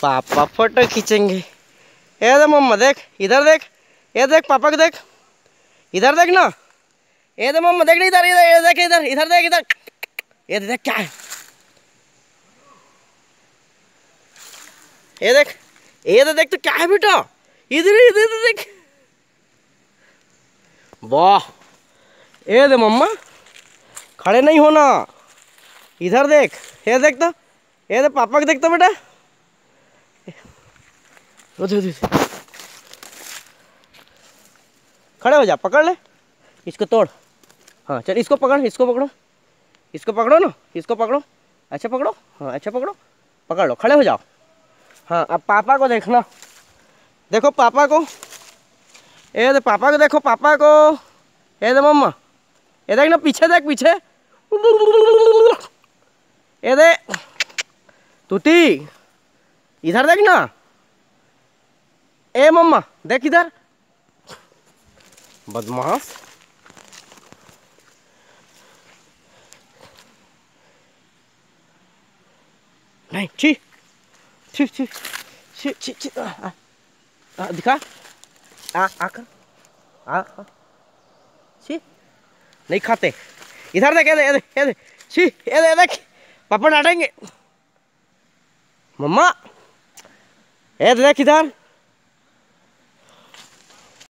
पापा फोटो खींचेंगे। ये दे मम्मा देख, इधर देख, ये देख पापा को देख, इधर देख ना, ये दे मम्मा देख, इधर इधर ये देख, इधर इधर देख, इधर ये देख क्या है, ये देख, ये तो देख तो क्या है बेटा, इधर इधर इधर देख। वाह, ये दे मम्मा, खड़े नहीं होना, इधर देख, ये देख तो, ये दे पापा को देख तो बेटा, खड़े हो जा, पकड़ ले, इसको तोड़। हाँ चल, इसको पकड़, इसको पकड़ो, इसको पकड़ो ना, इसको पकड़ो, अच्छा पकड़ो, हाँ अच्छा पकड़ो, पकड़ लो, खड़े हो जाओ। हाँ अब पापा को देखना, देखो पापा को, ये दे पापा को देखो, पापा को, ये दे मम्मा, ये देख ना, पीछे देख, पीछे, ये दे तूती, इधर देख ना, ए मम्मा देख इधर, बदमाश। नहीं, छी छी छी छी छी छी, दिखा, आकर, छी, नहीं खाते, इधर देख, ये दे, छी, ये देख, पापा डांटेंगे। मम्मा, ये देख इधर,